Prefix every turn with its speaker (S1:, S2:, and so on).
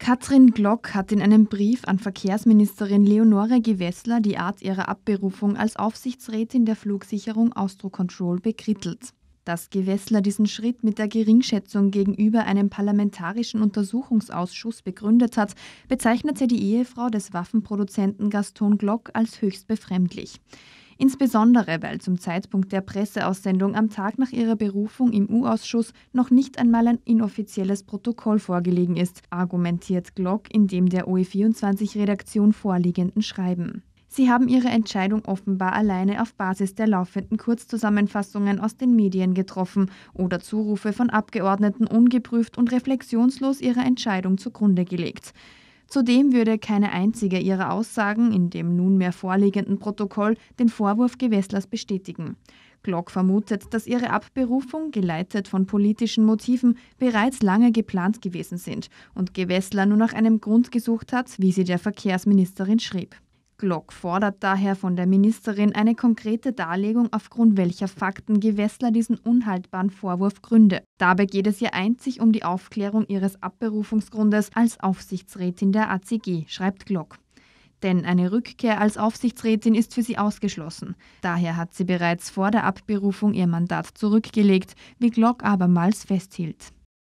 S1: Katrin Glock hat in einem Brief an Verkehrsministerin Leonore Gewessler die Art ihrer Abberufung als Aufsichtsrätin der Flugsicherung Austrocontrol bekrittelt. Dass Gewessler diesen Schritt mit der Geringschätzung gegenüber einem parlamentarischen Untersuchungsausschuss begründet hat, bezeichnete die Ehefrau des Waffenproduzenten Gaston Glock als höchst befremdlich. Insbesondere, weil zum Zeitpunkt der Presseaussendung am Tag nach ihrer Berufung im U-Ausschuss noch nicht einmal ein inoffizielles Protokoll vorgelegen ist, argumentiert Glock in dem der OE24-Redaktion vorliegenden Schreiben. Sie haben ihre Entscheidung offenbar alleine auf Basis der laufenden Kurzzusammenfassungen aus den Medien getroffen oder Zurufe von Abgeordneten ungeprüft und reflexionslos ihrer Entscheidung zugrunde gelegt. Zudem würde keine einzige ihrer Aussagen in dem nunmehr vorliegenden Protokoll den Vorwurf Gewesslers bestätigen. Glock vermutet, dass ihre Abberufung, geleitet von politischen Motiven, bereits lange geplant gewesen sind und Gewessler nur nach einem Grund gesucht hat, wie sie der Verkehrsministerin schrieb. Glock fordert daher von der Ministerin eine konkrete Darlegung, aufgrund welcher Fakten Gewessler diesen unhaltbaren Vorwurf gründe. Dabei geht es ihr einzig um die Aufklärung ihres Abberufungsgrundes als Aufsichtsrätin der ACG, schreibt Glock. Denn eine Rückkehr als Aufsichtsrätin ist für sie ausgeschlossen. Daher hat sie bereits vor der Abberufung ihr Mandat zurückgelegt, wie Glock abermals festhielt.